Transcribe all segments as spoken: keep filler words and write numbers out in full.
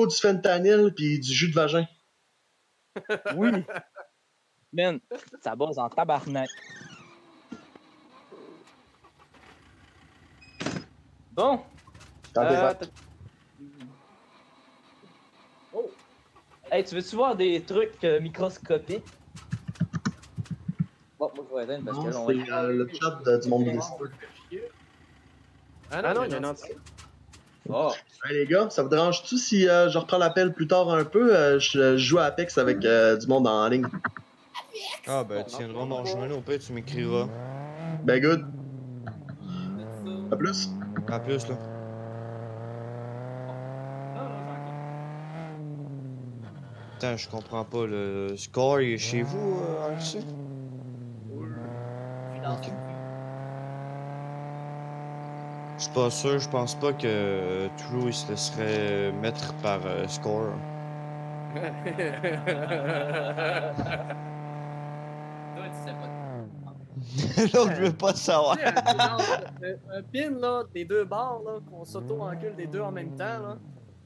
pas du fentanyl pis du jus de vagin? Oui. Man, ça base en tabarnak. Bon. Quand t'es Euh, prêt. oh. Hey, tu veux-tu voir des trucs euh, microscopiques? Bon, moi je vais éteindre parce que là, Non, on c'est va... euh, le chat de- du monde Discord. Ah non, il y en a un. Oh. Hey les gars, ça vous dérange-tu si euh, je reprends l'appel plus tard un peu? Euh, je, je joue à Apex avec euh, du monde en ligne. Ah ben, tu viendras m'en rejoindre, au pire, tu m'écriras. Ben good. À plus. À plus, là. Attends, je comprends pas, le score, il est chez vous, euh, R C? Ok. Je suis pas sûr, je pense pas que euh, True il se laisserait mettre par euh, score. Toi, tu sais pas. L'autre veut pas savoir. Tu sais, un, genre, un, un pin là, des deux barres là, qu'on s'auto-encule des deux en même temps là.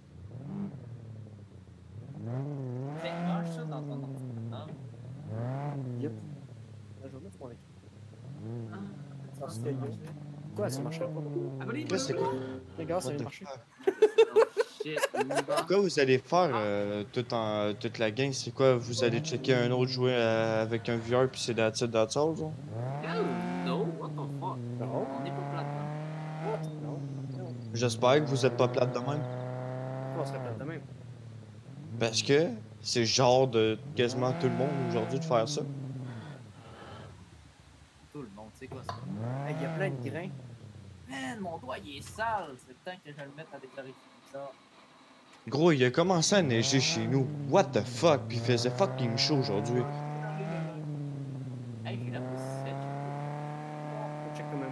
Fait que ça dans ton ordinateur. Yep. La journée, c'est mon équipe. Parce que yo. Quoi, ça marcherait pas? Abonnez-vous! Qu'est-ce que c'est quoi? Les gars, ça What vient de the marcher. fuck? Oh shit, on y va. Pourquoi vous allez faire euh, tout en, toute la gang? C'est quoi? Vous allez checker un autre jouer euh, avec un V R puis c'est that's it, that's all, genre? Hell no, what the fuck? Non. On est pas plate Non. Non. J'espère que vous êtes pas plate de même. On serait plate de même. Parce que c'est genre de quasiment tout le monde aujourd'hui de faire ça. Tout le monde, c'est quoi ça? Hey, il y a plein de grains. Man, mon doigt il est sale! C'est le temps que je le mette avec le ça. Gros, il a commencé à neiger chez nous. What the fuck? Puis il faisait fucking chaud aujourd'hui. Hey, j'ai la pousse sèche. On check quand même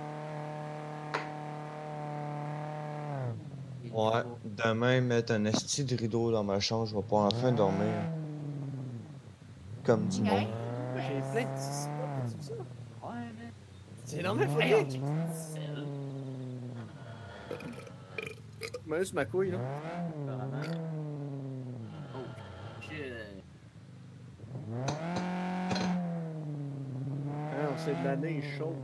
mieux. Ouais, demain, mettre un esti de rideau dans ma chambre, je vais pas enfin dormir. Comme du monde. J'ai plein de petits spots, c'est ça? Ouais, man. C'est énormément Hey, fucké. c'est Moi, juste ma couille là. apparemment. Oh, shit. Ah, on sait de la neige chaude.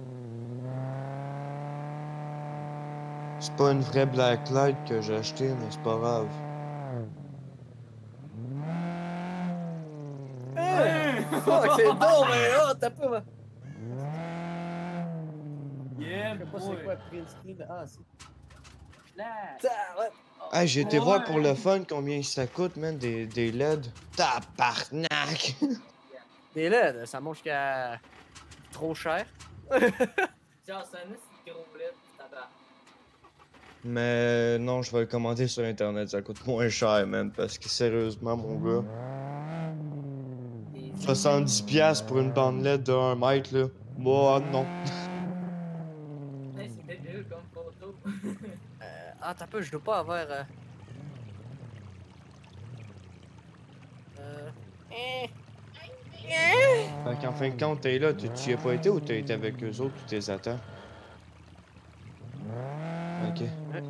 C'est pas une vraie Blacklight que j'ai acheté, mais c'est pas grave. Hey! Fuck, c'est bon, mais oh, t'as pas. Yeah, Je sais pas boy. c'est quoi print screen. Ah, c'est. Flash. Ah, ouais. Ah, j'ai été Ouais. voir pour le fun combien ça coûte, man, des, des L E D. Tabarnak! Des L E D, ça monte jusqu'à. Trop cher. Genre, c'est un petit gros bled, tabac. Mais non, je vais le commander sur internet, ça coûte moins cher, man, parce que sérieusement, mon gars, Et soixante-dix piastres pour une bande L E D de un mètre, là. Moi, non. Hey, c'est débile comme photo. Euh, ah, t'as peu, je dois pas avoir. Euh. Euh. Eh. Eh. Fait qu'en fin de compte, t'es là, tu tu y as pas été ou t'as été avec eux autres ou t'es attends? Ok.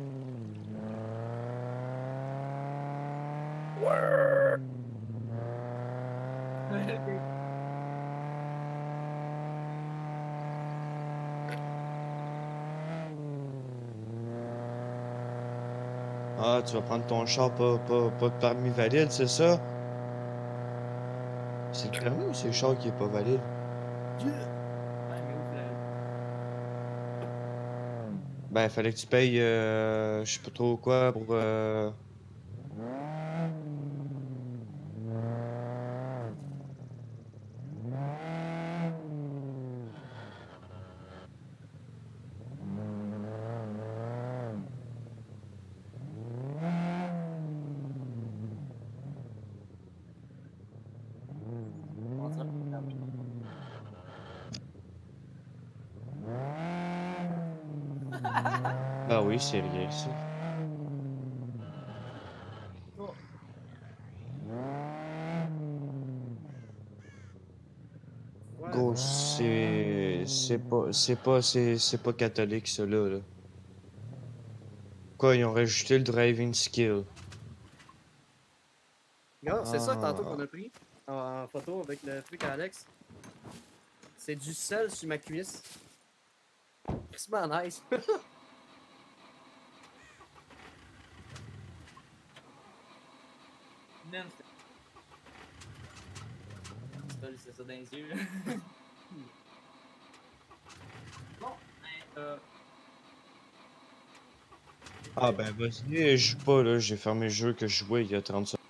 Ah, tu vas prendre ton char, pas, pas, pas de permis valide, c'est ça? C'est le permis ou c'est le char qui est pas valide? Ben, fallait que tu payes, euh, je sais pas trop quoi pour. Euh... Ben oui, c'est rien, ça. Gros, c'est. C'est pas. C'est pas. C'est c'est pas catholique, ça, là, là. Quoi, ils ont rajouté le driving skill. Regarde, c'est ça Ah. tantôt qu'on a pris en, en photo avec le truc à Alex. C'est du sel sur ma cuisse. C'est vraiment nice. Man, c'est c'est ça dans les yeux. Bon, ben, euh, Ah ben vas-y, je joue pas là, j'ai fermé le jeu que je jouais il y a trente secondes.